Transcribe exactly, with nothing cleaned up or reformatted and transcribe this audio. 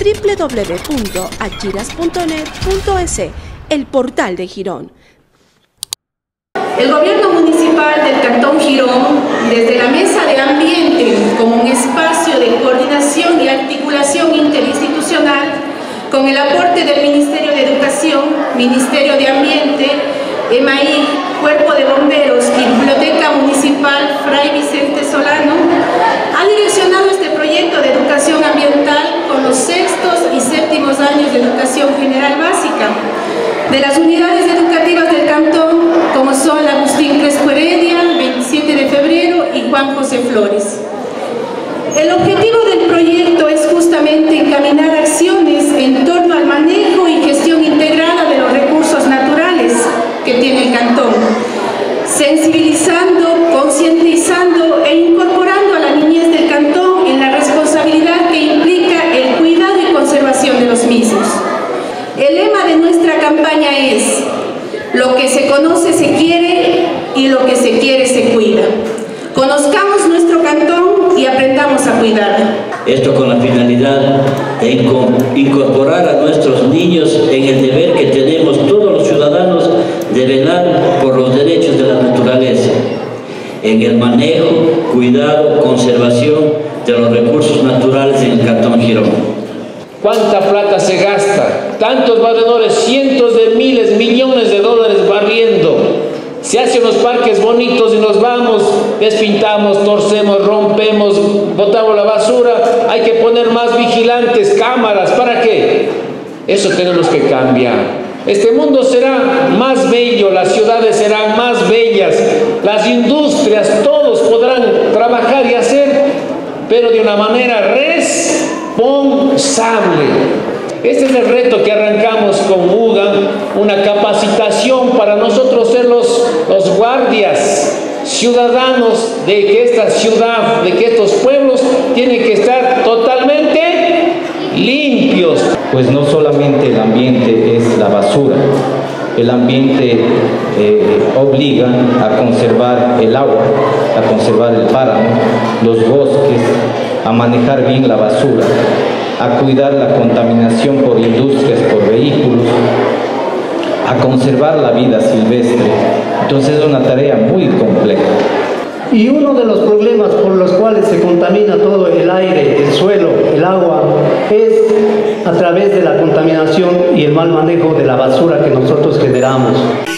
doble u doble u doble u punto achiras punto net punto es, el portal de Girón. El gobierno municipal del Cantón Girón, desde la Mesa de Ambiente como un espacio de coordinación y articulación interinstitucional, con el aporte del Ministerio de Educación, Ministerio de Ambiente, E M A I, Cuerpo de Bomberos y Biblioteca Municipal Fray Vicente Solano, ha direccionado este proyecto de educación ambiental con los sextos y séptimos años de educación general básica de las unidades educativas del cantón, como son la Agustín Crespo Heredia, veintisiete de febrero y Juan José Flores. El objetivo del proyecto es justamente encaminar acciones en torno al manejo y gestión integrada de los recursos naturales que tiene el cantón, sensibilizando, concientizando e incorporando a la niñez del cantón en la responsabilidad que implica el cuidado y conservación de los mismos. El lema de nuestra campaña es: lo que se conoce se quiere y lo que se quiere se cuida. Conozcamos nuestro cantón y aprendamos a cuidarlo. Esto con la finalidad de incorporar a nuestros niños en el deber que tenemos todos los ciudadanos de velar por los derechos de la naturaleza, en el manejo, cuidado, conservación de los recursos naturales en el Cantón Girón. ¿Cuánta plata se gasta? Tantos barredores, cientos de miles, millones de dólares barriendo. Se hacen los parques bonitos y nos vamos, despintamos, torcemos, rompemos, botamos la basura. Hay que poner más vigilantes, cámaras. ¿Para qué? Eso tenemos que cambiar. Este mundo será más bello, las ciudades serán más bellas, las industrias, todos podrán trabajar y hacer, pero de una manera responsable. Este es el reto que arrancamos con U G A, una capacitación para nosotros ser los, los guardias ciudadanos de que esta ciudad, de que estos pueblos tienen que estar totalmente limpios. Pues no solamente el ambiente es la basura, el ambiente eh, obliga a conservar el agua, a conservar el páramo, los bosques, a manejar bien la basura, a cuidar la contaminación por industrias, por vehículos, a conservar la vida silvestre. Entonces es una tarea muy compleja. Y uno de los problemas por los cuales se contamina todo el aire, el suelo, el agua, es a través de la contaminación y el mal manejo de la basura que nosotros generamos.